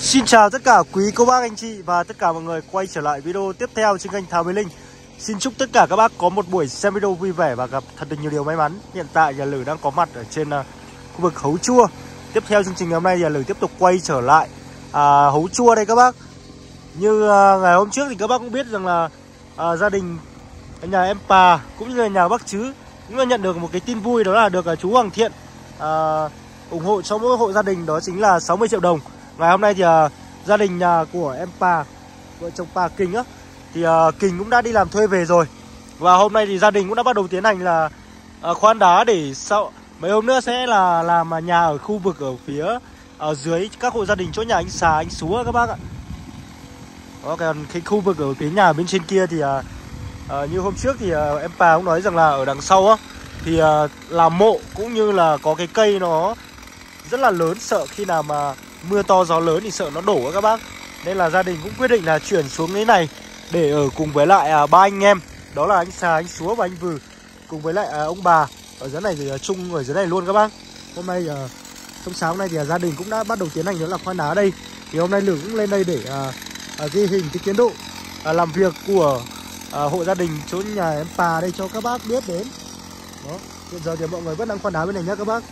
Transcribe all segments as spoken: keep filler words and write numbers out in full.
Xin chào tất cả quý cô bác anh chị và tất cả mọi người quay trở lại video tiếp theo trên kênh Thảo Mới Linh. Xin chúc tất cả các bác có một buổi xem video vui vẻ và gặp thật nhiều điều may mắn. Hiện tại nhà Lử đang có mặt ở trên uh, khu vực Hấu Chua. Tiếp theo chương trình ngày hôm nay nhà Lử tiếp tục quay trở lại uh, Hấu Chua đây các bác. Như uh, ngày hôm trước thì các bác cũng biết rằng là uh, gia đình nhà em Pà cũng như là nhà bác Chứ cũng là nhận được một cái tin vui, đó là được uh, chú Hoàng Thiện uh, ủng hộ cho mỗi hộ gia đình, đó chính là sáu mươi triệu đồng. Ngày hôm nay thì uh, gia đình nhà của em Pà, vợ chồng Pà Kình á, thì uh, Kình cũng đã đi làm thuê về rồi. Và hôm nay thì gia đình cũng đã bắt đầu tiến hành là uh, khoan đá để sau mấy hôm nữa sẽ là làm nhà ở khu vực ở phía ở dưới các hộ gia đình chỗ nhà anh Xà, anh Súa các bác ạ. Đó, còn cái khu vực ở phía nhà bên trên kia thì uh, uh, như hôm trước thì uh, em Pà cũng nói rằng là ở đằng sau á thì uh, là mộ cũng như là có cái cây nó rất là lớn, sợ khi nào mà mưa to gió lớn thì sợ nó đổ các bác. Nên là gia đình cũng quyết định là chuyển xuống cái này để ở cùng với lại à, ba anh em, đó là anh Xà, anh Súa và anh Vừ, cùng với lại à, ông bà ở dưới này, thì à, chung ở dưới này luôn các bác. Hôm nay à, trong sáng nay thì à, gia đình cũng đã bắt đầu tiến hành đó là khoan đá đây. Thì hôm nay Lử cũng lên đây để à, à, ghi hình cái tiến độ à, làm việc của à, hộ gia đình chỗ nhà em Pà đây cho các bác biết đến. Đó, hiện giờ thì mọi người vẫn đang khoan đá bên này nhá các bác.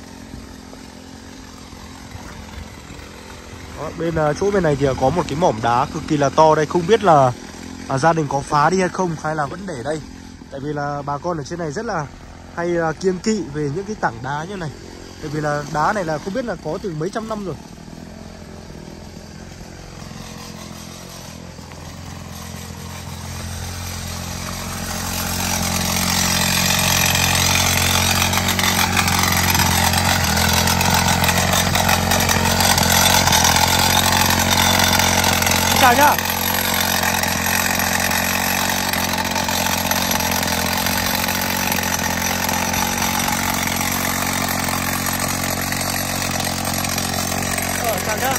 Đó, bên uh, chỗ bên này thì có một cái mỏm đá cực kỳ là to đây, không biết là uh, gia đình có phá đi hay không hay là vẫn để đây. Tại vì là bà con ở trên này rất là hay uh, kiêng kỵ về những cái tảng đá như này. Tại vì là đá này là không biết là có từ mấy trăm năm rồi. Chào nhá. Ờ, chào nhá.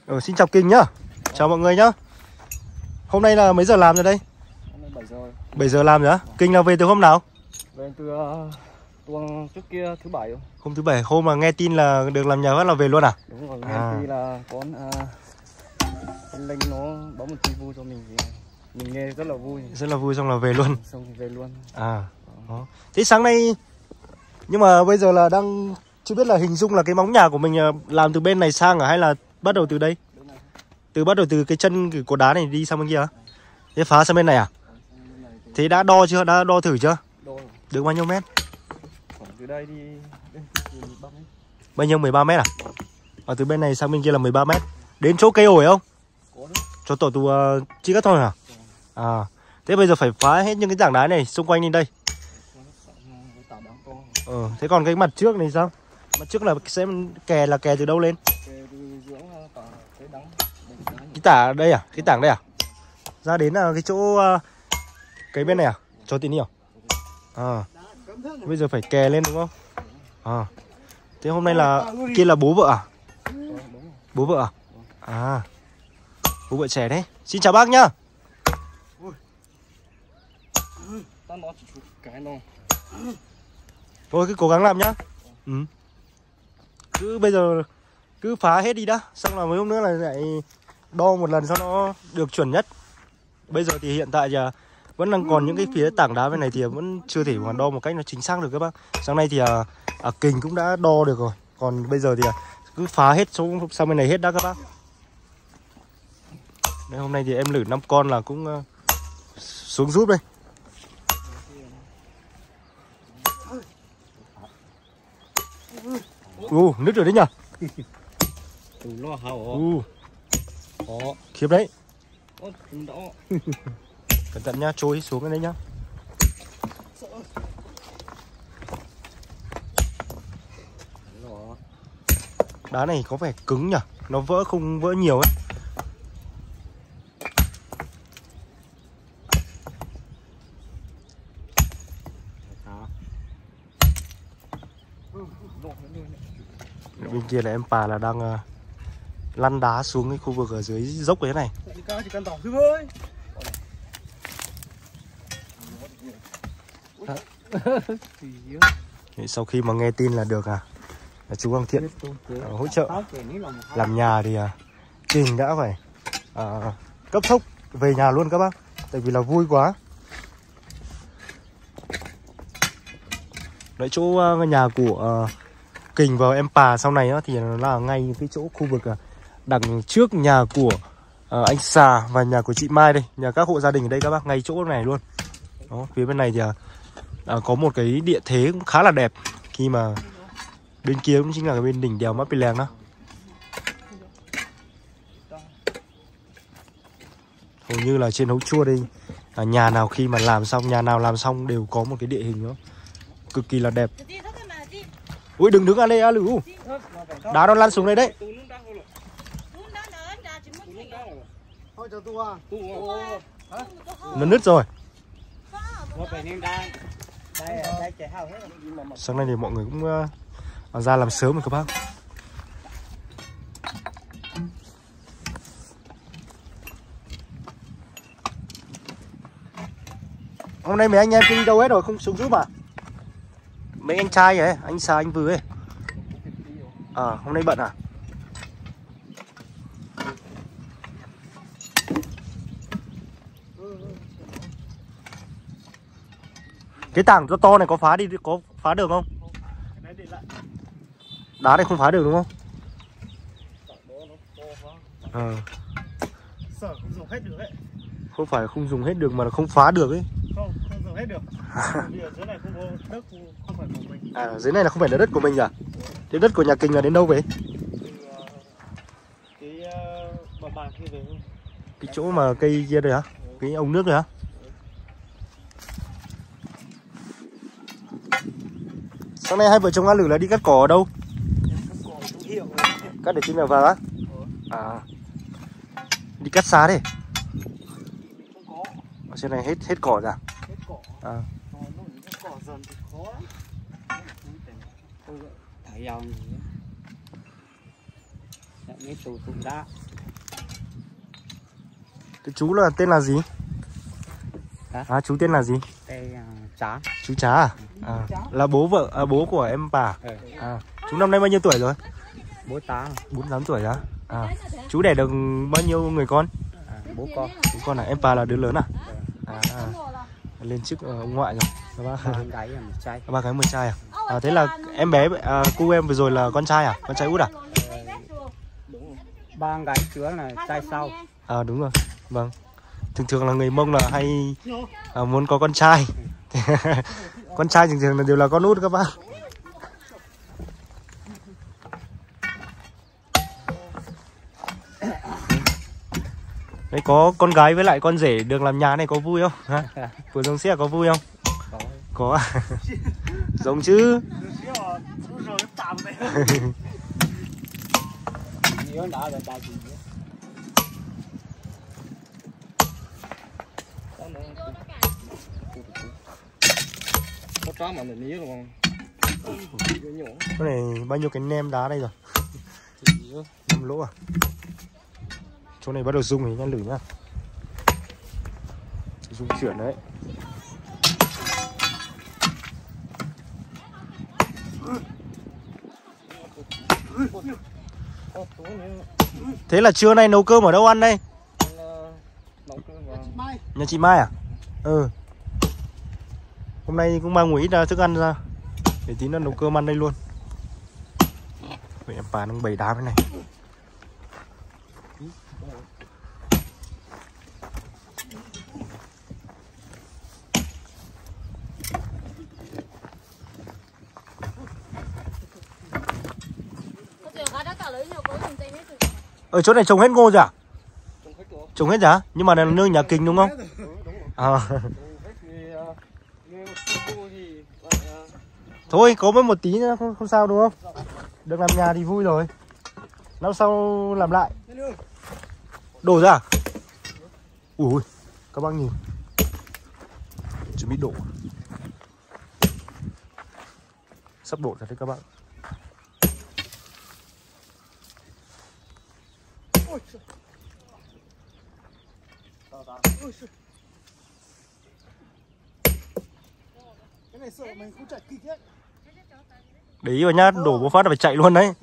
Ừ, xin chào Kinh nhá. Chào mọi người nhá. Hôm nay là mấy giờ làm rồi đây? Hôm nay bảy giờ. bảy giờ làm rồi á? Kinh là về từ hôm nào? Về từ uh, tuần trước kia thứ bảy. Hôm thứ bảy, hôm mà nghe tin là được làm nhà phát là về luôn à? Đúng rồi, nghe À. tin là con uh, anh Linh nó báo một tin vui cho mình thì mình nghe rất là vui. Rất là vui, xong là về luôn. Xong thì về luôn. À. Đó. Thế sáng nay, nhưng mà bây giờ là đang chưa biết là hình dung là cái móng nhà của mình làm từ bên này sang à hay là bắt đầu từ đây? Từ bắt đầu từ cái chân cái cột đá này đi sang bên kia á? Thế phá sang bên này à? Thế đã đo chưa? Đã đo thử chưa? Đo được bao nhiêu mét? khoảng từ đây đi đây thì mười ba mét. Bao nhiêu, mười ba mét à? Ở từ bên này sang bên kia là mười ba mét. Đến chỗ cây ổi không? Có đấy. Cho tổ tù uh, chi cắt thôi hả? À. Thế bây giờ phải phá hết những cái tảng đá này xung quanh lên đây. Ờ, thế còn cái mặt trước này sao? Mặt trước là sẽ kè là kè từ đâu lên? Cái tảng đây à? Cái tảng đây à? Ra đến là cái chỗ uh, cái bên này à? Cho tí nhiều. À. Bây giờ phải kè lên đúng không? À. Thế hôm nay là kia là bố vợ à? Bố vợ à? À. Bố vợ trẻ đấy. Xin chào bác nhá. Thôi cứ cố gắng làm nhá. Ừ. Cứ bây giờ cứ phá hết đi đã, xong là mấy hôm nữa là lại đo một lần cho nó được chuẩn nhất. Bây giờ thì hiện tại giờ vẫn đang còn những cái phía tảng đá bên này thì vẫn chưa thể mà đo một cách nó chính xác được các bác. Sáng nay thì à, à, Kình cũng đã đo được rồi. Còn bây giờ thì à, cứ phá hết xuống sang bên này hết đã các bác. Đây, hôm nay thì em lử năm con là cũng uh, xuống giúp đây. U, nứt rồi đấy nhở? U, khiếp đấy. Cẩn thận nhá, trôi xuống cái đấy nhá. Đá này có vẻ cứng nhỉ? Nó vỡ không vỡ nhiều ấy. Bên kia là em Pà là đang uh, lăn đá xuống cái khu vực ở dưới dốc cái này. Sau khi mà nghe tin là được à, là chú Quang Thiện uh, hỗ trợ làm nhà thì uh, Kình đã phải uh, cấp tốc về nhà luôn các bác. Tại vì là vui quá. Đấy, chỗ uh, nhà của uh, Kình và em Pà sau này á, thì nó là ngay cái chỗ khu vực uh, đằng trước nhà của uh, anh Sà và nhà của chị Mai đây, nhà các hộ gia đình ở đây các bác, ngay chỗ này luôn. Đó, phía bên này thì uh, uh, có một cái địa thế cũng khá là đẹp, khi mà bên kia cũng chính là cái bên đỉnh đèo Mã Pì Lèng đó. Hầu như là trên Hấu Chua đây, uh, nhà nào khi mà làm xong, nhà nào làm xong đều có một cái địa hình đó cực kỳ là đẹp. Ui, đừng đứng ở đây á Lử. Đá nó lăn xuống đây đấy. Nó nứt rồi. Sáng nay thì mọi người cũng uh, ra làm sớm rồi các bác. Hôm nay mấy anh em đi đâu hết rồi, không xuống giúp à? Mấy anh trai ấy, anh Sà, anh Vừ ấy. À, hôm nay bận à? Cái tảng to to này có phá đi, có phá được không? Đá này không phá được đúng không? À. Sợ không dùng hết được ấy. Không phải không dùng hết được mà là không phá được ấy. Không, không dùng hết được. Vì ở dưới này không có đất, không phải của mình. À, dưới này là không phải là đất của mình à? Thế đất của nhà Kình là đến đâu vậy? Cái bờ bàn kia về luôn. Cái chỗ mà cây kia đây hả? Cái ống nước này hả? Sáng nay hai vợ chồng A Lử là đi cắt cỏ ở đâu? Cắt cỏ hữu hiệu. Cắt để chim mèo vàng á? À. Đi cắt xa đấy. Không có. Ở trên này hết hết cỏ rồi à? Hết cỏ. À. Cỏ dần thì khó lắm. Thải dòng gì á. Mấy tù tù đá. Chú là tên là gì? Hả? À, chú tên là gì? Đây uh, Trá. Chú Trá à? À, là bố vợ, à, bố của em bà. Ừ. À, chú năm nay bao nhiêu tuổi rồi? Bố Tá. bốn mươi tám tuổi á. À, chú đẻ được bao nhiêu người con? À, bố con. Bố con là em bà là đứa lớn à? À, lên chức ông ngoại rồi. Các bác. Ba gái là một trai. Ba gái một trai à? À, thế là em bé, à, cu em vừa rồi là con trai à? Con trai út à? Đúng. Ba gái trước là trai sau. À, đúng rồi. Vâng. Thường thường là người Mông là hay à, muốn có con trai. Con trai thường thường là đều là con út các bác. Đấy, có con gái với lại con rể được làm nhà này có vui không? Ha? Vừa giống xe có vui không? Có. Có à? Giống chứ. Có chó mà mình ní luôn. Cái này bao nhiêu cái nem đá đây rồi? năm lỗ à? Chỗ này bắt đầu rung thì nhá, lử nhá. Rung chuyển đấy. Thế là trưa nay nấu cơm ở đâu ăn đây? Nhà chị Mai à? Ừ. Hôm nay cũng mang một ít thức ăn ra để tí nữa nấu cơm ăn đây luôn. Vậy em bà đang bày đá cái này. Ở chỗ này trồng hết ngô rồi à? Trồng hết rồi à? Nhưng mà là nương nhà Kình đúng không? À. Thôi có mới một tí nữa không, không sao đúng không? Được làm nhà thì vui rồi. Năm sau làm lại. Đổ ra à? Ui, các bác nhìn. Chuẩn bị đổ. Sắp đổ rồi đấy các bạn. Cái này sợ mình không chạy kịp đấy. Để ý vào nhá, đổ một phát là phải chạy luôn đấy.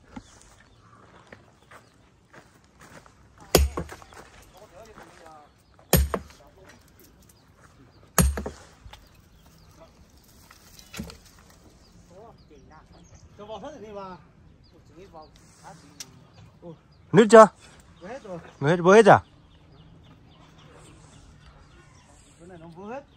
Nứt chưa? Vừa hết rồi. Vừa hết, vừa hết à? Cái này nó vừa hết.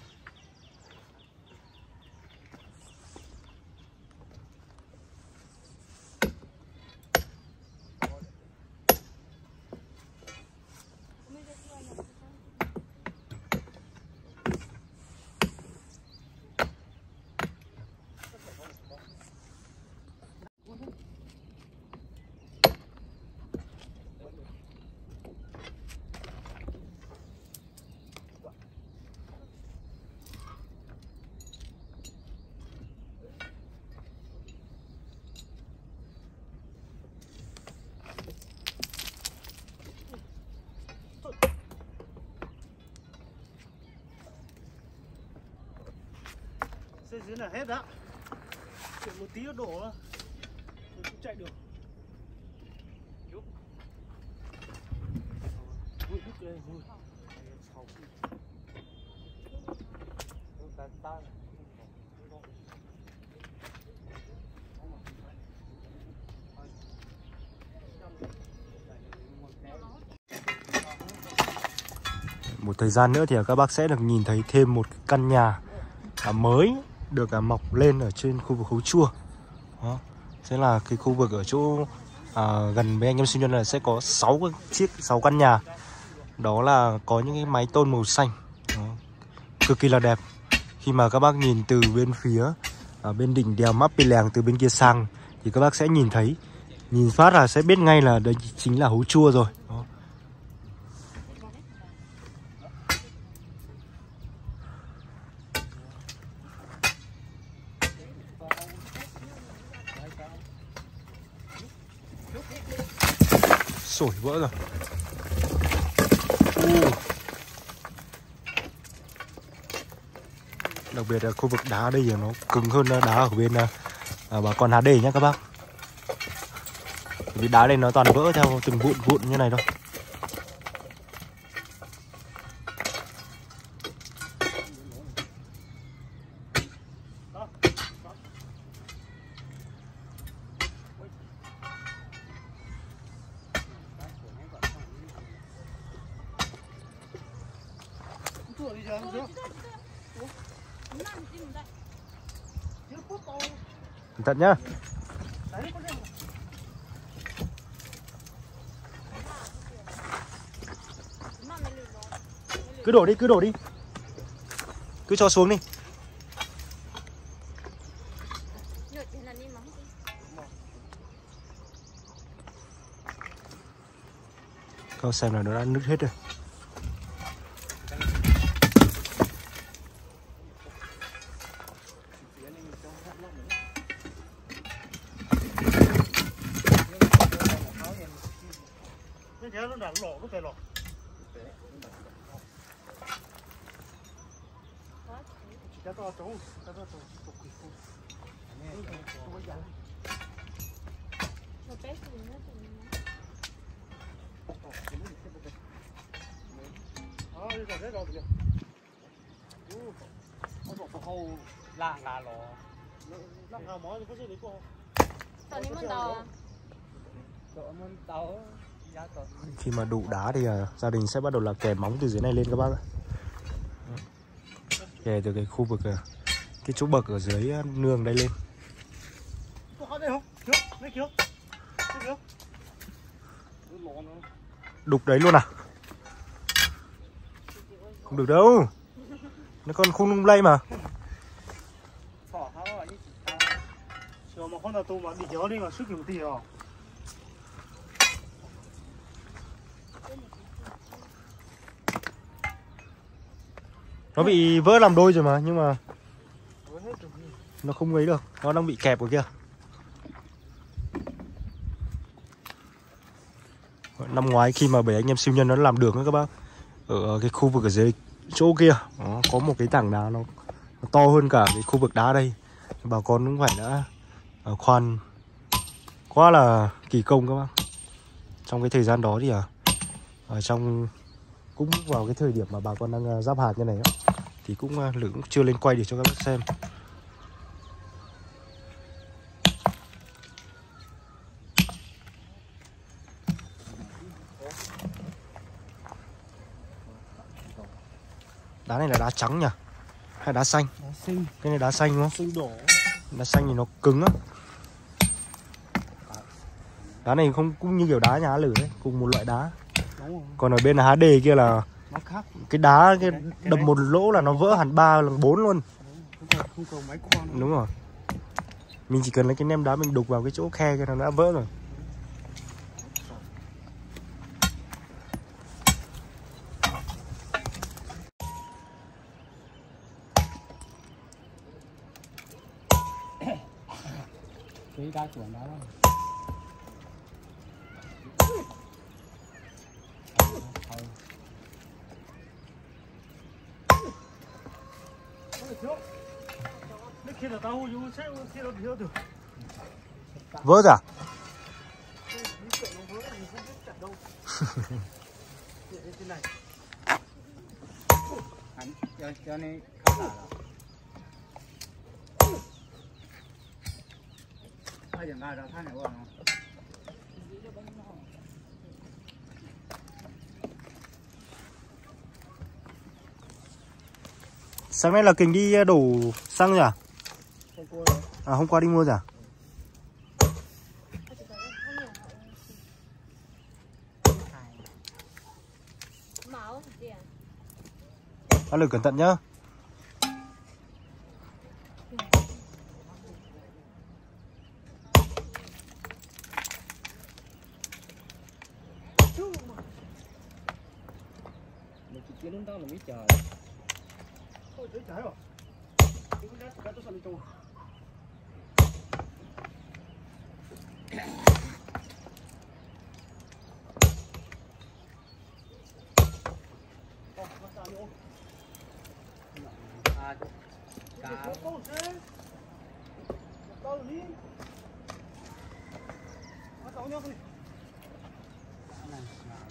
Xe dưới là hết đó. Chỉ một tí nó đổ thôi. Tôi cũng chạy được. Vui đứt lên, vui. Một thời gian nữa thì các bác sẽ được nhìn thấy thêm một căn nhà à, mới được à, mọc lên ở trên khu vực Hố Chua. Đó. Sẽ là cái khu vực ở chỗ à, gần với anh em Siêu Nhân là sẽ có sáu chiếc sáu căn nhà. Đó là có những cái mái tôn màu xanh. Đó. Cực kỳ là đẹp. Khi mà các bác nhìn từ bên phía ở bên đỉnh đèo Máp Pì Lèng từ bên kia sang thì các bác sẽ nhìn thấy, nhìn phát là sẽ biết ngay là đây chính là Hố Chua rồi. Đó. Sổi vỡ rồi. Đặc biệt là khu vực đá đây thì nó cứng hơn đá ở bên à, bà con hát đê nhé các bác. Vì đá đây nó toàn vỡ theo từng vụn vụn như này thôi. Cẩn thận nhá. Cứ đổ đi, cứ đổ đi. Cứ cho xuống đi. Coi xem là nó đã nứt hết rồi. Nó đã lỗ cái lỗ. Chỉ to trống, to trống, to quỷ phun. Một bé gì nữa thì Ờ, đi rồi đấy rồi kìa. Nó bỏ vào hầu làng là lỗ. Làng hào mỏi thì có gì đấy cô. tao đi muốn tàu. Chỗ muốn tàu. Khi mà đủ đá thì uh, gia đình sẽ bắt đầu là kè móng từ dưới này lên các bác ạ. Kè từ cái khu vực uh, cái chỗ bậc ở dưới uh, nương đây lên. Có đây không? Trước, đây trước. Đây trước. Đục đấy luôn à? Không được đâu. Nó còn không lung lay mà. Chờ mà con nào tù mà đi gió đi mà sức nhiều tí rồi. Nó bị vỡ làm đôi rồi mà, nhưng mà nó không ấy được, nó đang bị kẹp ở kia. Năm ngoái khi mà bảy anh em siêu nhân nó làm đường đó các bác, ở cái khu vực ở dưới chỗ kia đó, có một cái tảng đá nó, nó to hơn cả cái khu vực đá đây. Bà con cũng phải đã uh, khoan quá là kỳ công các bác. Trong cái thời gian đó thì ở uh, trong cũng vào cái thời điểm mà bà con đang uh, giáp hạt như này đó, thì cũng uh, Lữ cũng chưa lên quay để cho các bác xem. Đá này là đá trắng nhỉ? Hay đá xanh? Đá xanh. Cái này đá xanh đúng không? Xanh đỏ. Đá xanh thì nó cứng á. Đá này không cũng như kiểu đá nhà Lử đấy, cùng một loại đá. Đúng rồi. Còn ở bên là hát đê kia là Nó khác. cái đá cái, cái, cái đập đấy. một lỗ là nó vỡ hẳn ba lần bốn luôn. Không cần, không cần máy khoan. Đúng rồi. Mình chỉ cần lấy cái nêm đá mình đục vào cái chỗ khe kia là nó đã vỡ rồi. Cái đá chuẩn đá đó. Khi là tao hú sẽ khi nó thiếu được. Vỡ rồi à? Hắn cho cho nên không là. Ai chẳng ai đâu thay này quá. Sáng nay là Kình đi đổ xăng rồi à? À hôm qua đi mua rồi à? Bác Lực cẩn thận nhá. Một chút kiến đó là mấy trời. Ôi trời trời rồi. Cái đá cái tôi sợ bị trù. ba chục cá Câu thế. Câu đi. Nó cậu nhau đi. này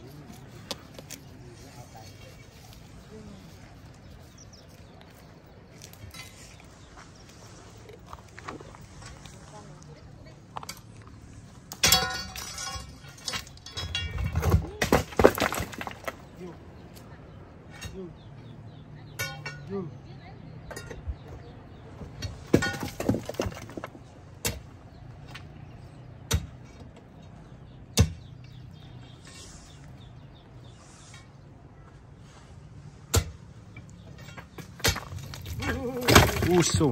Ui xù.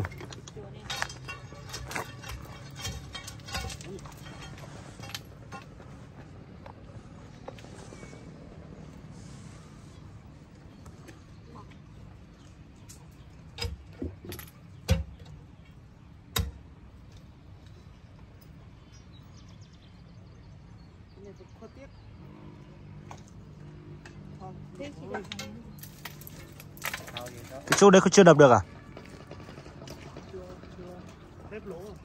Khó tiếc. Đây chỉ là sao gì đó Cái chỗ đấy có chưa đập được à? Hết lỗ rồi.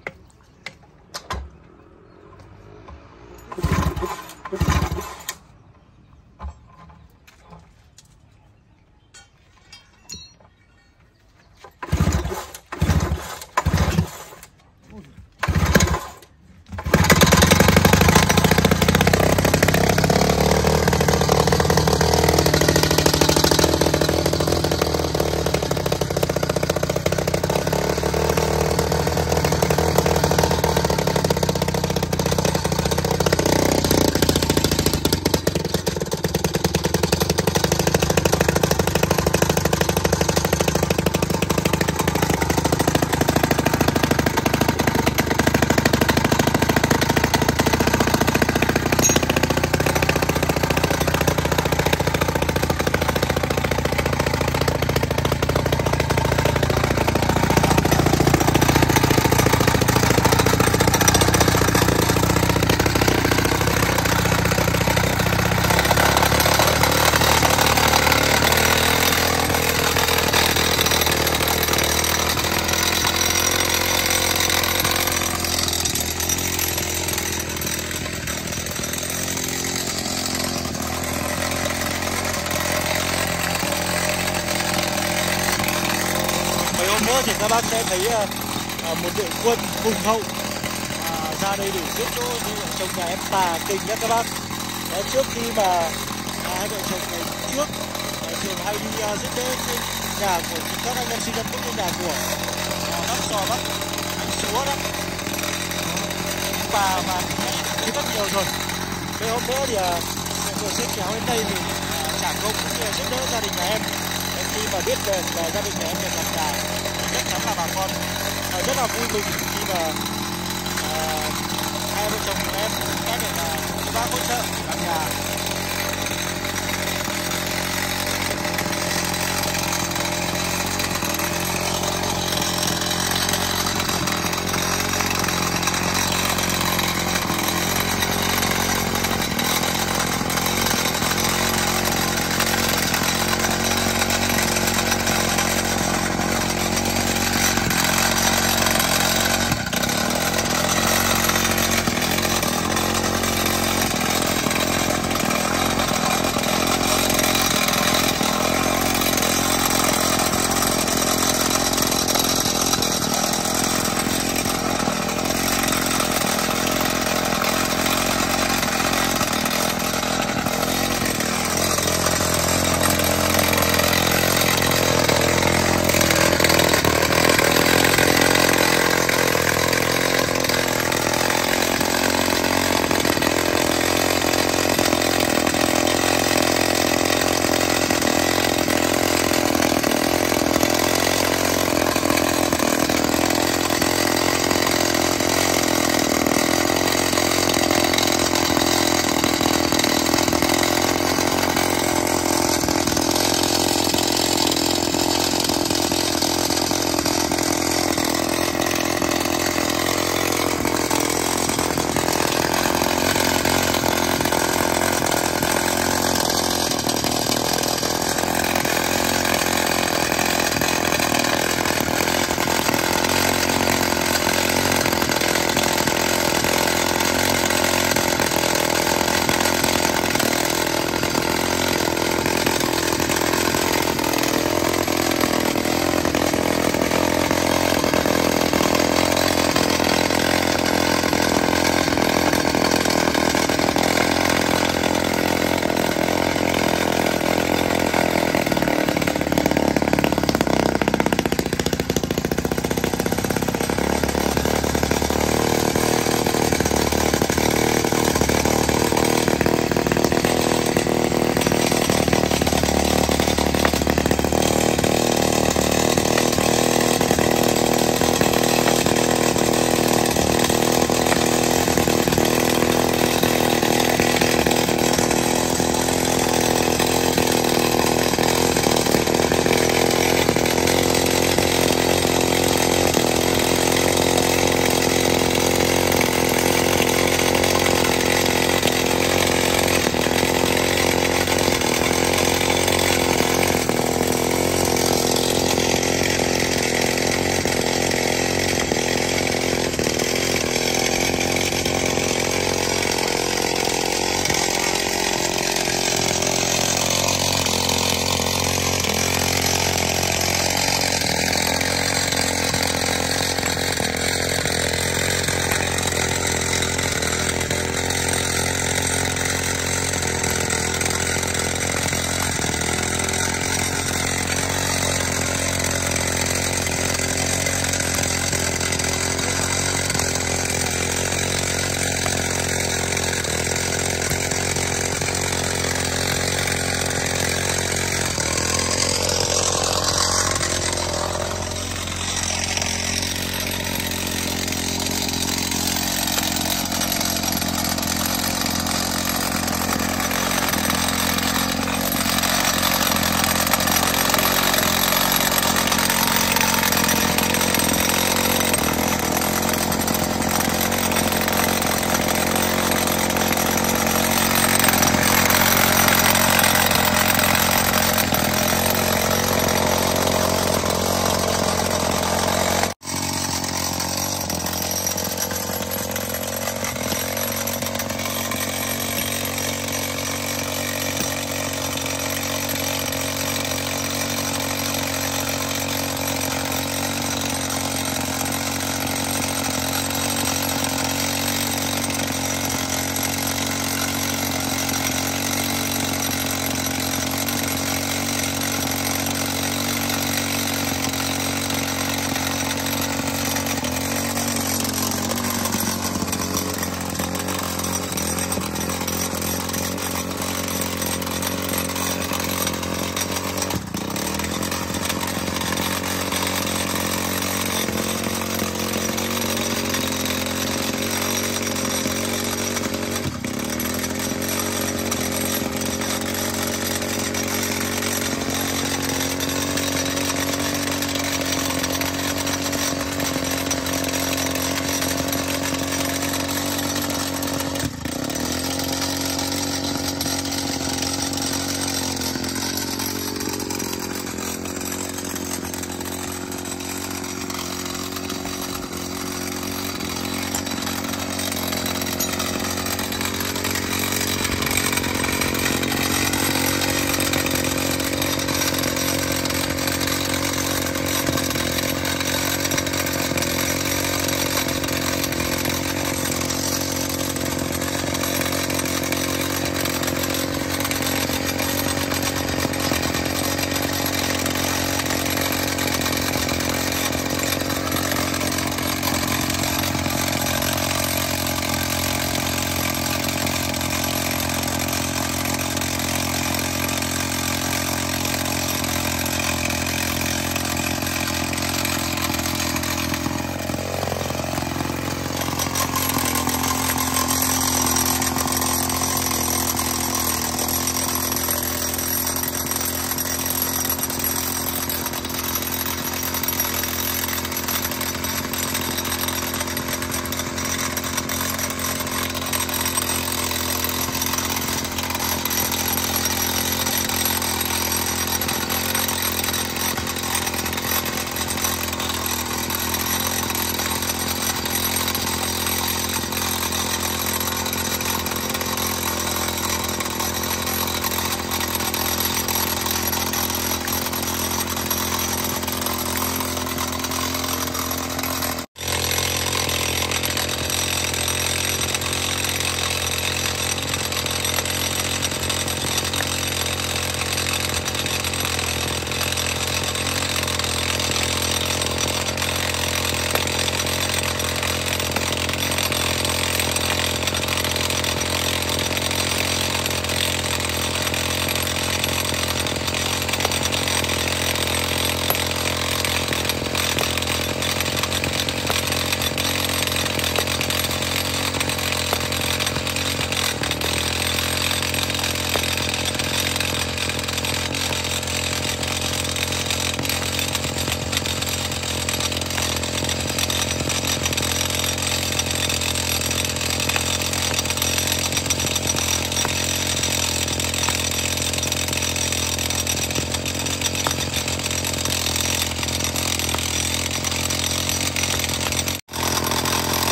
nữa thì các bác sẽ thấy uh, một đội quân hùng hậu uh, ra đây để giúp đỡ hai vợ chồng nhà em tà kinh nhé các bác. Đấy, trước khi mà uh, hai vợ chồng ngày trước uh, thường hay đi uh, giúp đỡ trên nhà của các anh em sinh dân cũng như nhà của uh, bác Sò, bác anh Súa đó, bà mà đi rất nhiều rồi. Thế hôm nữa thì uh, mọi người sẽ kéo đến đây thì uh, trả công cũng như là giúp đỡ gia đình nhà em. Em khi mà biết về là gia đình nhà em được làm gà, chắc chắn là bà con uh, rất là vui mừng khi mà uh, hai vợ chồng của em sẽ được uh, các bác hỗ trợ làm nhà.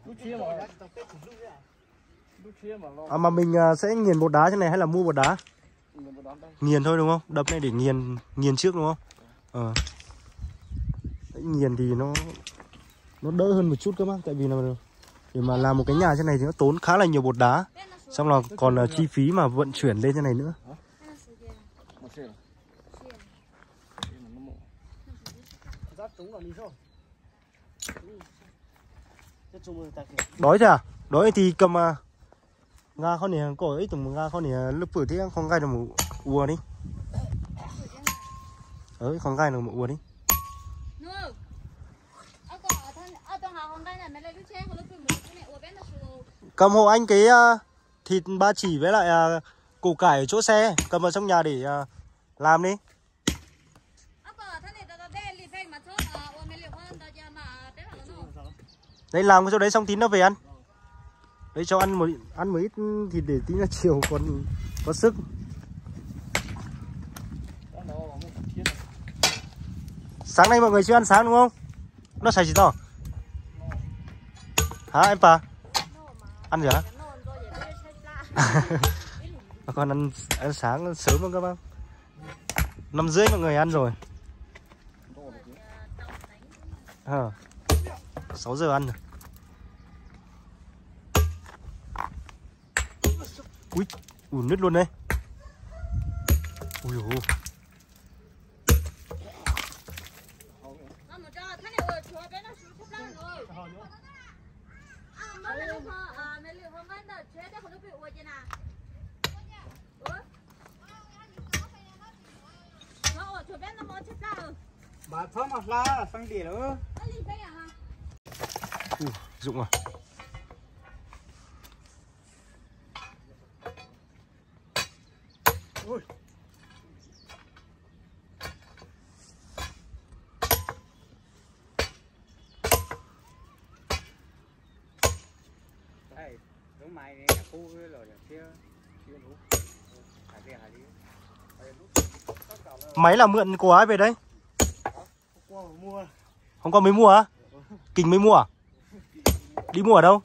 Lúc chia mà lúc chia mà lo À mà mình à, sẽ nghiền bột đá thế này hay là mua bột đá? mình một đám đây. Nghiền thôi đúng không? Đập này để nghiền nghiền trước đúng không? Ờ. Đấy, nghiền thì nó nó đỡ hơn một chút các bác, tại vì là để mà làm một cái nhà thế này thì nó tốn khá là nhiều bột đá. Xong là còn là chi phí mà vận chuyển lên thế này nữa. Một xe. Rát trúng là đi rồi. Rất chung rồi ta kìa. Đói chưa? Đói thì cầm à, nga con này có ấy tụi nga con này lúc bữa thế không gai được một ua đi. Ấy không gai được một ua đi. Cầm hộ anh cái uh, thịt ba chỉ với lại uh, củ cải ở chỗ xe, cầm vào trong nhà để uh, làm đi. Đấy làm cái chỗ đấy xong tí nó về ăn. Đấy cho ăn một ăn một ít thịt để tí là chiều còn có sức. Sáng nay mọi người chưa ăn sáng đúng không? Nó xài gì to? Hả em bà? Ăn gì hả? Con ăn, ăn sáng sớm không các bác? Năm rưỡi mọi người ăn rồi. À, sáu giờ ăn rồi. Ui, ui nứt luôn đây. Ui dồi. Bà thơm mà la sang đĩa nữa. Ui, rụng à. Ui. Đây, lúc mai này là khu rồi là kia kia lúc. Hải đi hải đi. Máy là mượn của ai về đấy? Qua mua. Hôm qua mới mua á? Kinh mới mua à? Đi mua ở đâu?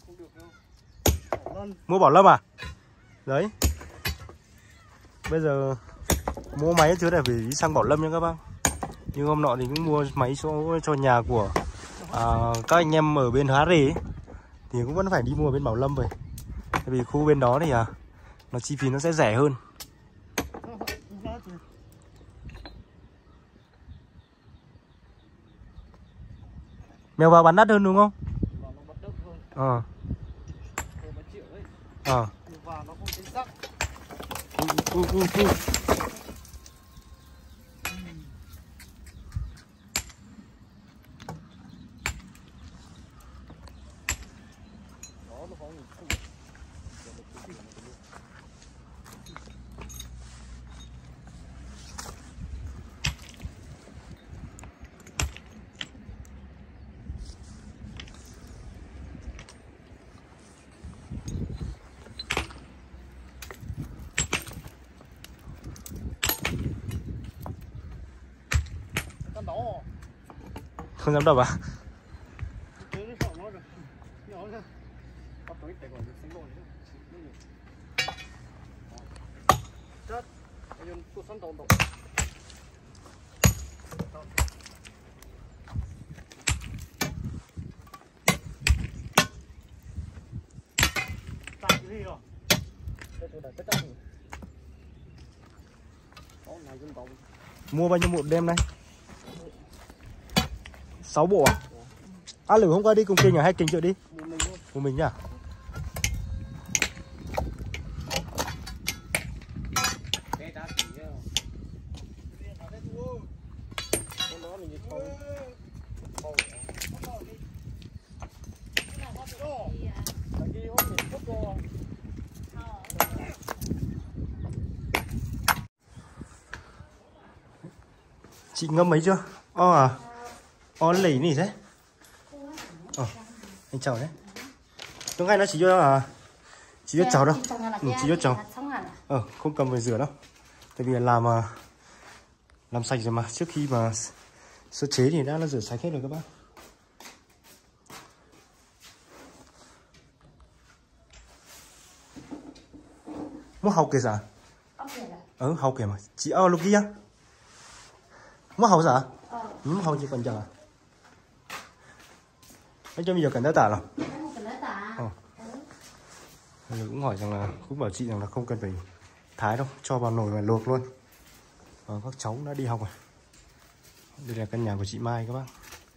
Mua Bảo Lâm à? Đấy. Bây giờ mua máy chứ để phải đi sang Bảo Lâm nha các bác. Nhưng hôm nọ thì cũng mua máy cho cho nhà của à, các anh em ở bên Hóa Rì ấy. Thì cũng vẫn phải đi mua bên Bảo Lâm về. Tại vì khu bên đó thì à, nó chi phí nó sẽ rẻ hơn. Mèo vào bán đắt hơn đúng không? Ờ. Ờ. U, u, u, u. Không dám đập à? Mua bao nhiêu một đêm đây? sáu bộ à? À lử hôm qua đi cùng Kinh à hay Kinh chợ đi? Một mình nhá. Chị ngâm mấy chưa? Ồ à? Ồ lấy này thế? Ờ, anh chào đấy. Tôi ngay nó chỉ cho à, chỉ cho cháu đâu. Ừ, chỉ cho cháu. Ờ, không cầm về rửa đâu. Tại vì làm à, làm sạch rồi mà, trước khi mà sơ chế thì đã là rửa sạch hết rồi các bác. Mua hậu kìa sao? Ốc kìa là. Ừ, hậu kìa mà. Chị ơ lúc kia. Mua hậu sao? Ờ. Mua hậu chị còn chờ. Nói cho bây giờ cần đá tả nào. Không cần đá tả. Ờ. Mình cũng hỏi rằng là cũng bảo chị rằng là không cần phải thái đâu, cho vào nồi và luộc luôn. Ờ, các cháu đã đi học rồi. Đây là căn nhà của chị Mai các bác.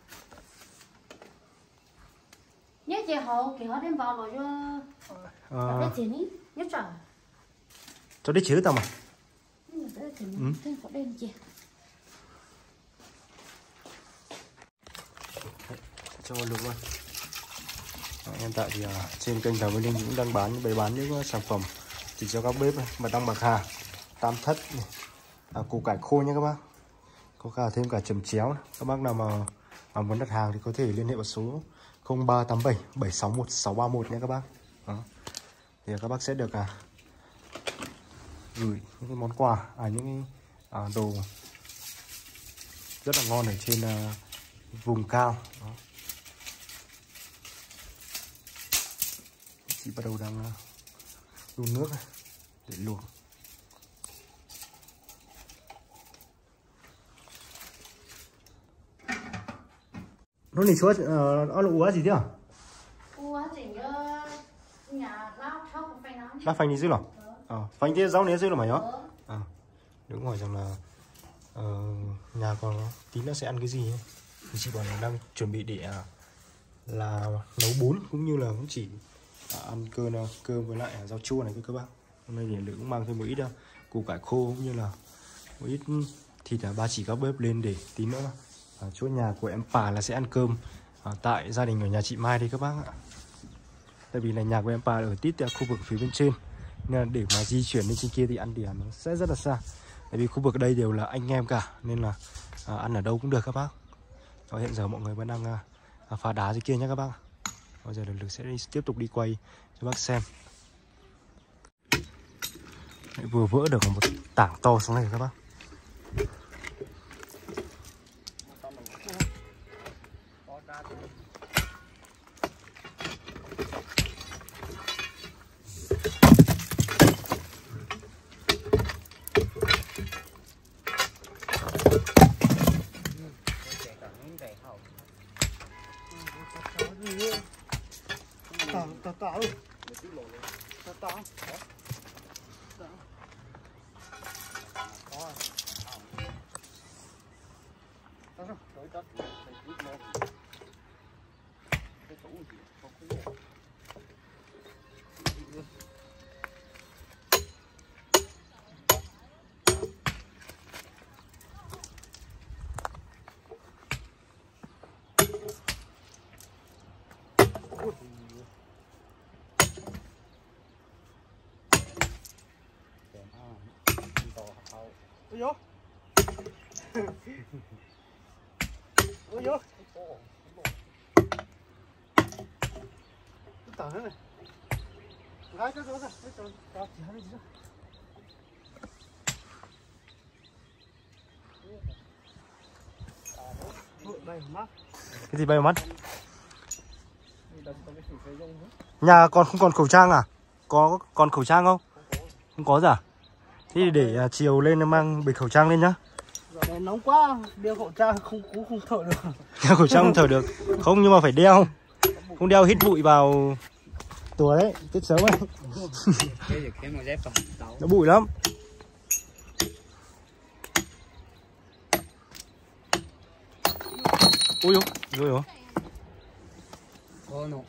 Nhớ chị hậu thì họ đem vào rồi cho. Ờ, Đây chị ní, nhớ trời. cho đi chứ tao mà. Nhưng mà đây chị Ừ. thêm có đen chị. Cho vào luộc luôn. Ờ, hiện tại thì uh, trên kênh Thảo Mới Linh cũng đang bán bày bán những uh, sản phẩm chỉ cho các bếp mật ong bạc hà, tam thất, à, củ cải khô nha các bác. Có cả thêm cả chấm chéo. Các bác nào mà, mà muốn đặt hàng thì có thể liên hệ vào số không ba tám bảy bảy sáu một sáu ba một nha các bác. Đó. Thì các bác sẽ được à, gửi những cái món quà, à những cái à, đồ rất là ngon ở trên à, vùng cao. Đó. Chị bắt đầu đang uh, đun nước này để luộc. Nó này chúa nó là uống gì thế à? Ủa chị nhớ nhà lá thóc không phải nóng. Đã phanh đi dưới rồi. Ờ, phanh thế rau này dưới rồi mày nhá. À, đúng hỏi rằng là uh, nhà còn tí nữa sẽ ăn cái gì ấy. Thì chị bảo là đang chuẩn bị để uh, là nấu bún cũng như là cũng chỉ uh, ăn cơm uh, cơm với lại uh, rau chua này các bác. Hôm nay thì Lữ cũng mang thêm một ít uh, củ cải khô cũng như là một ít thịt uh, ba chỉ các bếp lên để tí nữa ở chỗ nhà của em Pà là sẽ ăn cơm uh, tại gia đình ở nhà chị Mai đây các bác ạ. Tại vì là nhà của em Pà ở tít khu vực phía bên trên, nên là để mà di chuyển lên trên kia thì ăn điểm nó sẽ rất là xa. Tại vì khu vực đây đều là anh em cả, nên là à, ăn ở đâu cũng được các bác. Đó, hiện giờ mọi người vẫn đang à, phá đá dưới kia nhé các bác. Bây giờ Lực sẽ đi, tiếp tục đi quay cho bác xem. Đấy, vừa vỡ được một tảng to xuống này các bác. Tao tao tao luôn. Tao tao. Ôi dồi. Ôi dồi. Cái tảng thế này. Gái cho nó ra. Tao chỉ hai cái gì ra. Đây mắt. Cái gì bay mắt? Nhà còn không còn khẩu trang à? Có còn khẩu trang không? Không có gì à? Thế thì để uh, chiều lên mang bịch khẩu trang lên nhá. Giờ này nóng quá, đeo khẩu trang không cũng không thở được. Đeo khẩu trang không thở được. Không, nhưng mà phải đeo. Không đeo hít bụi vào tuổi đấy, chết sớm ấy. Nó bụi lắm. Ui dồi, rồi rồi. Ồ nó.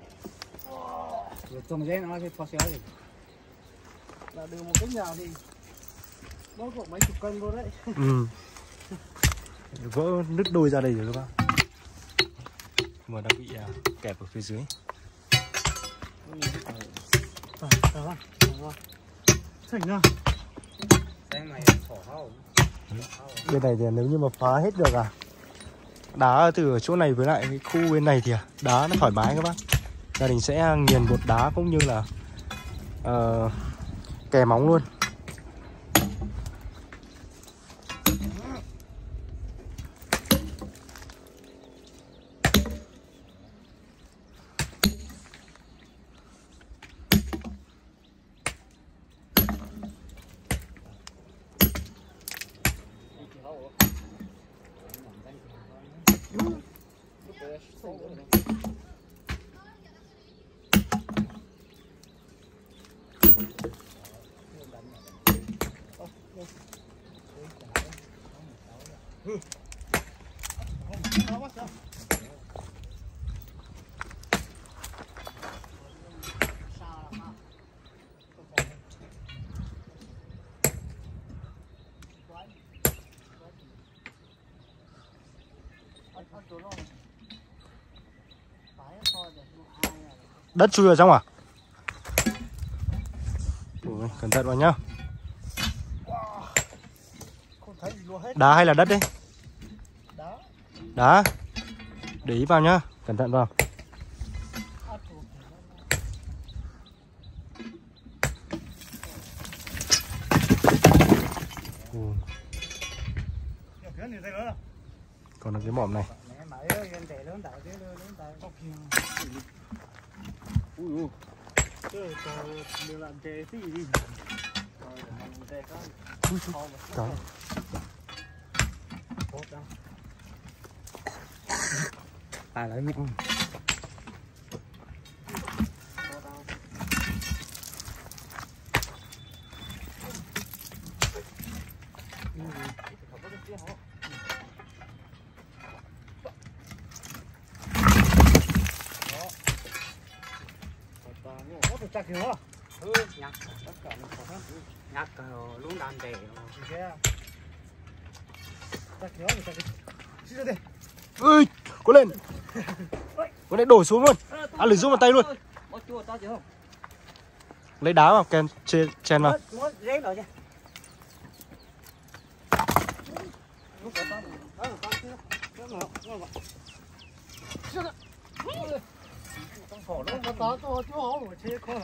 Rồi trồng dây nó sẽ thoát xéo gì. Là được một cái nhà thì nó có mấy chục cân luôn đấy. Ừ. Vỡ nứt đôi ra đây rồi các bác. Mà đang bị uh, kẹp ở phía dưới. À, đó, đó. Thành nào. Bên này thì nếu như mà phá hết được à, đá từ ở chỗ này với lại cái khu bên này thì đá nó thoải mái các bác. Gia đình sẽ nghiền bột đá cũng như là uh, kè móng luôn. Đất chui vào trong à? Ủa, cẩn thận vào nhá. Không thấy gì luôn hết. Đá hay là đất đấy? Đá. Đá. Để ý vào nhá, cẩn thận vào. Ừ. Còn là cái mỏm này. Ui ui. Trời trời, mình làm chè gì đi. Ui, trời. À lấy miệng. Chắc kìa hả? Ừ, nhặt tất cả nó có hết. Nhặt luôn đàn để. Chắc kìa, chắc kìa. Xin đi. Ui, cố lên. Có lại đổ xuống luôn. À, lười rút vào tay luôn. Lấy đá vào kèm chèn chèn vào. Dễ rồi nha. Khổ lắm, nó to to chứ hổ mà chê khó.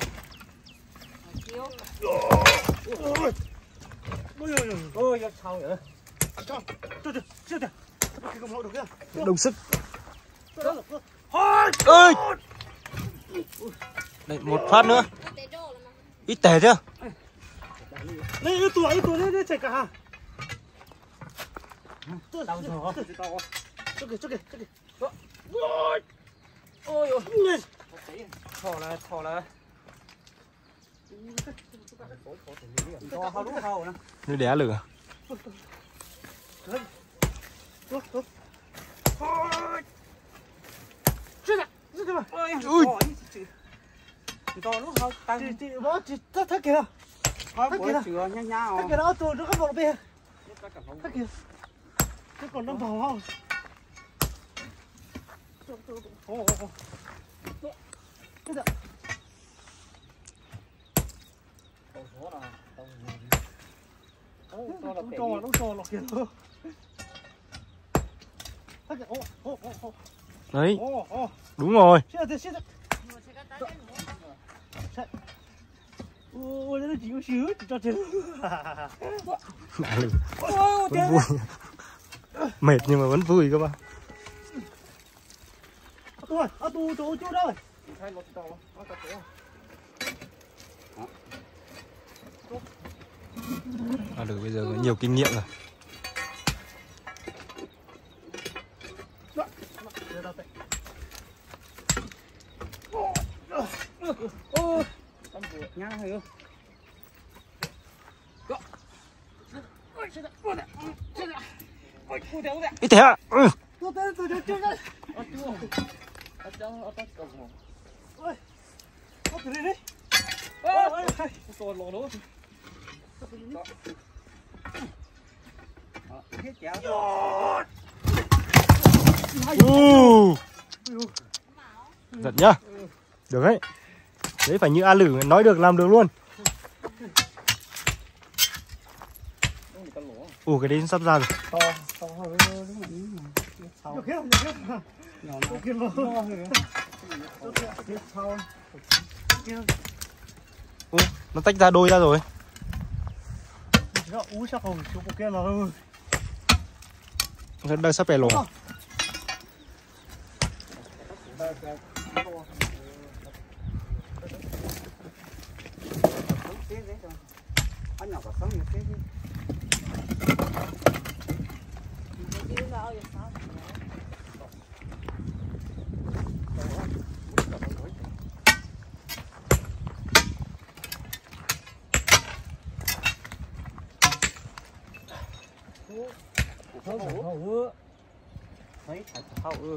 Ôi ôi ôi. Ôi sao vậy? Cho, cho cho, chưa kìa. Cái không lộ được kìa. Đồng sức. Ôi. Ơi. Đây, một phát nữa. Ít tẻ chưa? Lấy ít tuổi, ít tuổi lấy lấy chạy cả hà. Đau rồi. Cho kìa, cho kìa, cho kìa. Ôi. Ôi ôi. Thò là thò là. To hao đúng hao nè. Như đá lửa. Chết ạ, chết rồi. Ui. To lúc hao tăng. Chị chị bó chị thắt thắt kìa. Hao của chừa nhá nhá. Thắt kìa đó, tôi nó có một bên. Thắt kìa. Thế còn nó vào không? Ồ ồ ồ. Chết ạ. Nó to, nó to lọc kìa. Thắt kìa, ồ ồ ồ ồ. Đấy, Ồ ồ. đúng rồi. Chết rồi, chết rồi. Ôi, nó chỉ có xíu, chỉ cho chết. Đá lửa. Vẫn vui. Mệt nhưng mà vẫn vui các bạn. Tôi, à tu chỗ chỗ đâu? À được, bây giờ có nhiều kinh nghiệm rồi. Nhá hừ. Ít thế à? Ừ. Tôi tới tôi chưa đây. Ôi. Có từ đây đi. Ôi ôi ôi. Tôi lỗ lỗ. Hết chéo. Uh. Giật nhá. Được đấy. Đấy phải như A Lử nói được làm được luôn. Ủa cái đấy sắp ra rồi. To to hơn Được hết, được hết. nhỏ Nó kia vào. tiếp sau. Ui, nó tách ra đôi ra rồi. Nó ú chắc không chỗ kia là ơi. Đây sắp bẻ lỗ. Anh nhỏ có sống như thế chứ. Hậu hậu Thấy thật hậu ư.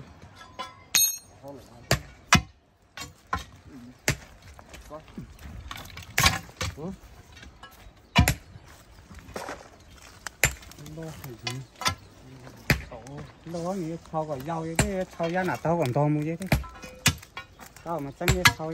Đâu có gì thao còn dao cái thao giá nào tao còn to mua vậy thế. Sao mà chân như thôi.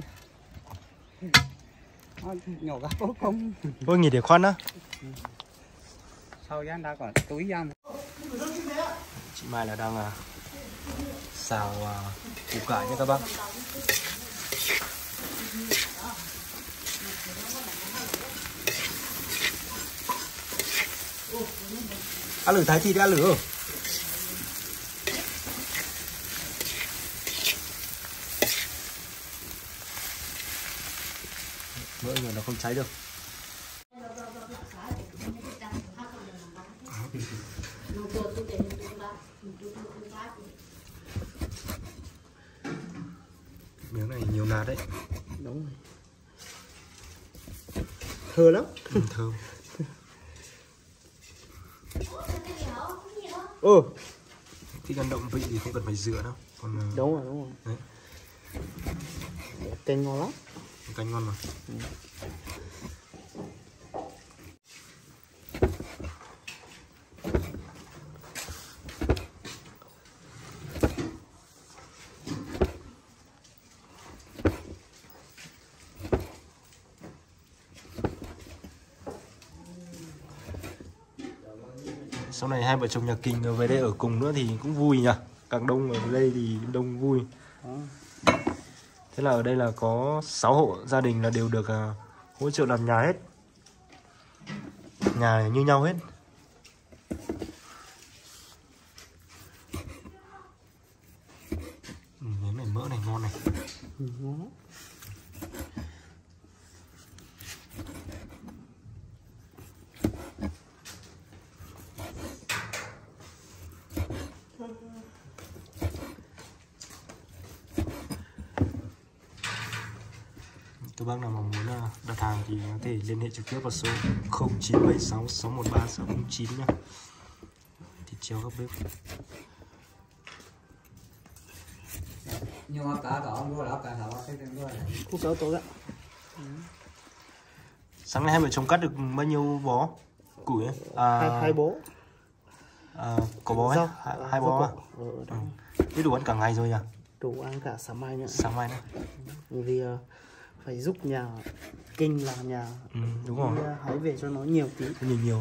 Nó nhỏ gấp bố không. Bố nghỉ để khoan á. Sau gian đã còn túi ra. Chị Mai là đang à, xào à, củ cải nha các bác. Ăn lử thái thịt đi, ăn lử. Mỡ nhiều nó không cháy được. Miếng này nhiều nát đấy. Đúng rồi. Thơ lắm. Ừ, thơm. Ừ. Thích ăn động vị thì không cần phải rửa đâu. Còn Đúng rồi, đúng rồi. đấy. Canh ngon lắm. Canh ngon mà. Ừ. Sau này hai vợ chồng nhà Kình về đây ở cùng nữa thì cũng vui nhỉ. Càng đông ở đây thì đông vui. Thế là ở đây là có sáu hộ gia đình là đều được uh, hỗ trợ làm nhà hết. Nhà như nhau hết. Ừ, miếng này mỡ này ngon này. Ừ, ngon. Các bác nào mà muốn đặt hàng thì có thể liên hệ trực tiếp vào số không chín bảy sáu sáu một ba sáu không chín nhá. Thịt treo góc bếp. Nhưng mà cả đó mua đó cả đó cái tên gọi là Củ cải tốt đấy. Sáng nay hai vợ chồng cắt được bao nhiêu bó củi ấy? À, Hai, hai bố. À, có bó ấy? Rau. Hai, À, hai bó à? ừ, Ừ. Thế đủ ăn cả ngày rồi nhỉ? Đủ ăn cả sáng mai nữa. Sáng mai nữa. Vì uh, phải giúp nhà Kinh làm nhà. Ừ, đúng rồi. Đi, uh, hái về cho nó nhiều tí. Nhiều nhiều.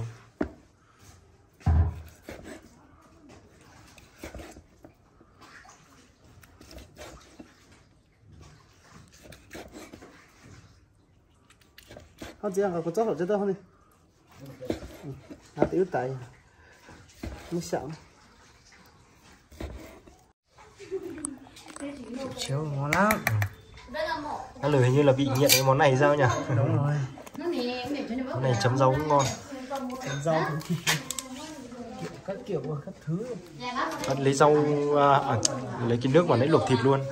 Không chỉ là có chót ở trên đó không đi. Ừ. À, tí út tay. Mới sợ. chiếu ngon lắm. Ăn lử hình như là bị nghiện cái món này sao nhỉ? Đúng rồi. Món này chấm rau cũng ngon. Chấm rau thì các kiểu các thứ. Bắt lấy rau à, à, lấy cái nước vào nãy luộc thịt luôn.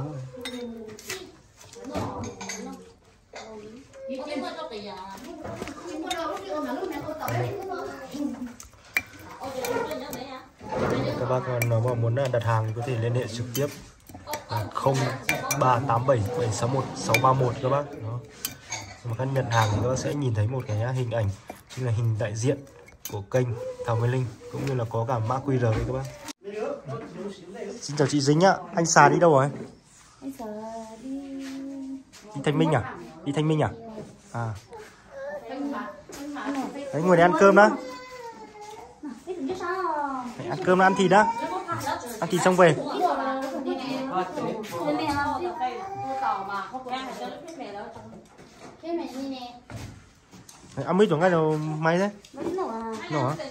Các bác nào mà muốn đặt hàng thì có thể liên hệ trực tiếp không ba tám bảy bảy sáu một sáu ba một các bác. Đó. Mà các nhận hàng thì các bác sẽ nhìn thấy một cái hình ảnh, chính là hình đại diện của kênh Thảo Mai Linh, cũng như là có cả mã quy rờ đây các bác. Xin chào chị Dính ạ. Anh Xà đi đâu rồi? Anh Xà đi... Đi Thanh Minh à? Đi Thanh Minh à? À. Đấy, ngồi đây ăn cơm đó. Đấy, ăn cơm, ăn thịt đó. Ăn thịt xong về. Đấy, ăn mít vào ngay đầu máy đấy. Nổ hả?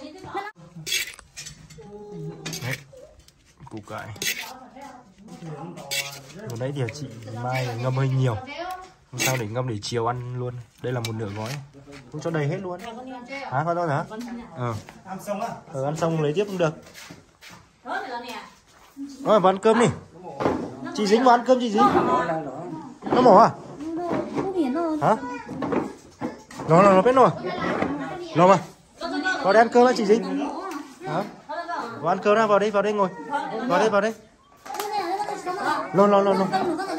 Đấy, củ cải. Vừa nãy thì chị Mai ngâm hơi nhiều. Không sao, để ngâm để chiều ăn luôn. Đây là một nửa gói. Không cho đầy hết luôn. Hả, con thôi hả? Ờ. Ăn xong á? Ờ, ăn xong lấy tiếp cũng được. Rồi, vào ăn cơm đi. Chị Dính vào ăn cơm, chị Dính. Nó mổ à? Hả? Nó, nó, nó biết rồi. Nó mà. Vào đây ăn cơm đó chị Dính. Hả? Vào ăn cơm đó, vào đây, vào đây ngồi. Vào đây, vào đây. Lon, lon, lon, lon.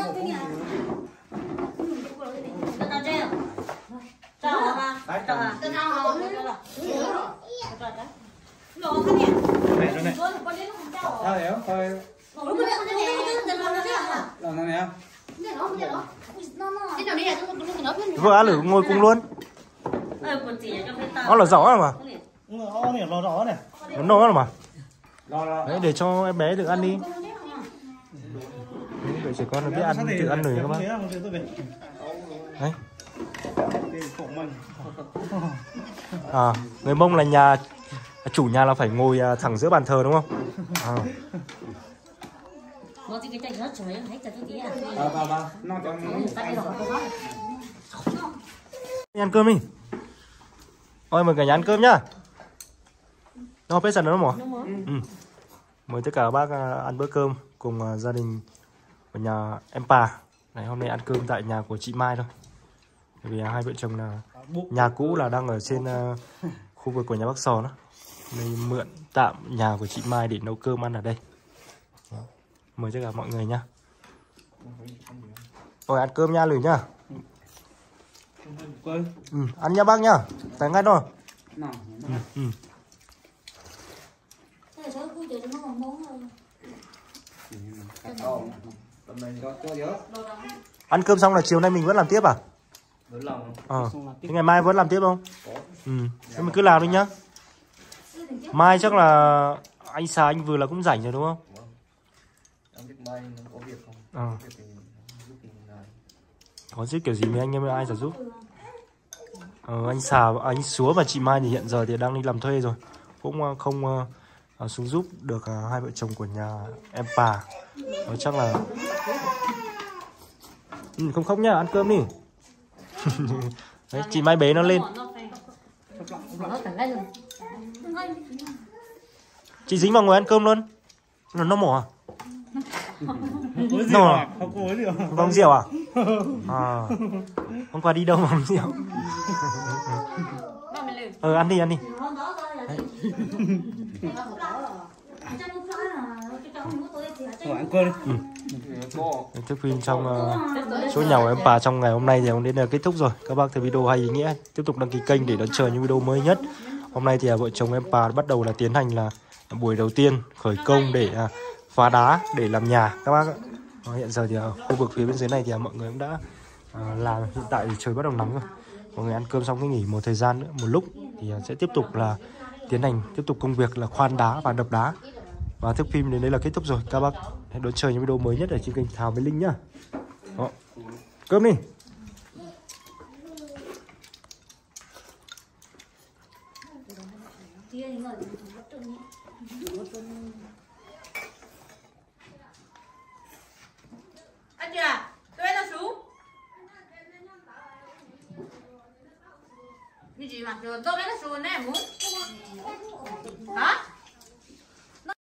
Này rồi này. Sao hiểu? Thôi. Làm này không? không biết đó. Thế nào đi là tôi tôi nói với Vợ ăn lử ngồi cùng luôn. Nó là rõ mà. Nó này nó rõ này. Nó no mà. Đấy, để cho em bé được ăn đi. Đấy, để trẻ con nó biết ăn, tự ăn nổi các bác. Đấy. À, người Mông là nhà chủ nhà là phải ngồi thẳng giữa bàn thờ đúng không? À. Đi ăn cơm đi. Ôi mời cả nhà ăn cơm nhá. Nó biết sẵn nó mỏ. Ừ. Mời tất cả các bác ăn bữa cơm cùng gia đình của nhà em Pà. Này, hôm nay ăn cơm tại nhà của chị Mai thôi. Bởi vì hai vợ chồng là nhà cũ là đang ở trên uh, khu vực của nhà bác Sò đó. Nên mượn tạm nhà của chị Mai để nấu cơm ăn ở đây. Đó. Mời tất cả mọi người nhá. Rồi ăn cơm nha Lử nhá. Ừ, ăn nha bác nhá. Phải ngay thôi. Ừ, ừ. Ăn cơm xong là chiều nay mình vẫn làm tiếp à? Ờ, thế ngày mai vẫn làm tiếp không? Ừ, thế mình cứ làm đi nhá. Mai chắc là anh Xà anh vừa là cũng rảnh rồi đúng không? Ờ. Có giúp kiểu gì mấy anh em ai sẽ giúp? Ờ, anh Xà, anh Súa và chị Mai thì hiện giờ thì đang đi làm thuê rồi. Cũng không uh, xuống giúp được uh, hai vợ chồng của nhà em Pà. Đó chắc là... Ừ, không khóc nhá, ăn cơm đi. Đấy, chị Mai bế nó lên. Chị dính vào ngồi ăn cơm luôn. Nó nó mỏ à? Nó à? Không có rượu à? À, hôm qua đi đâu mà không rượu. Ờ, ăn đi, ăn đi. Đấy. Ừ. Thức phim trong uh, chỗ nhà của em Pà trong ngày hôm nay thì cũng đến là kết thúc rồi. Các bác thấy video hay ý nghĩa, tiếp tục đăng ký kênh để đón chờ những video mới nhất. Hôm nay thì uh, vợ chồng em Pà bắt đầu là tiến hành là buổi đầu tiên khởi công để uh, phá đá để làm nhà các bác ạ. Uh, hiện giờ thì ở uh, khu vực phía bên dưới này thì uh, mọi người cũng đã uh, làm. Hiện tại thì trời bắt đầu nắng rồi. Mọi người ăn cơm xong cái nghỉ một thời gian nữa, một lúc thì uh, sẽ tiếp tục là tiến hành tiếp tục công việc là khoan đá và đập đá. Và thước phim đến đây là kết thúc rồi. Các bác hãy đón chờ những video mới nhất ở trên kênh Thảo với Linh nhá. Đó. Cơm đi. Anh chị à, tôi nó xuống. Cái gì mà rồi tôi nó xuống nè muốn.